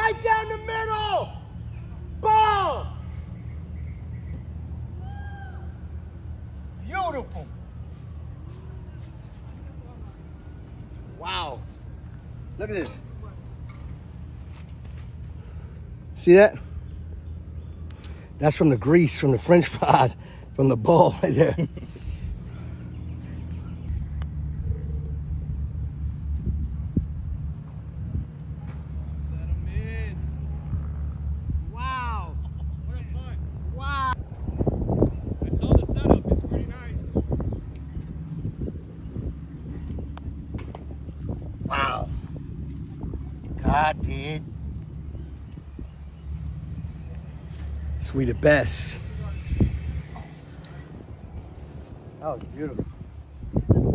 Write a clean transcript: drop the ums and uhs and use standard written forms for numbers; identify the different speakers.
Speaker 1: right down the middle. Ball. Beautiful. Wow. Look at this. See that? That's from the grease, from the French fries, from the ball right there. Wow. God did. Sweet the best. That was beautiful.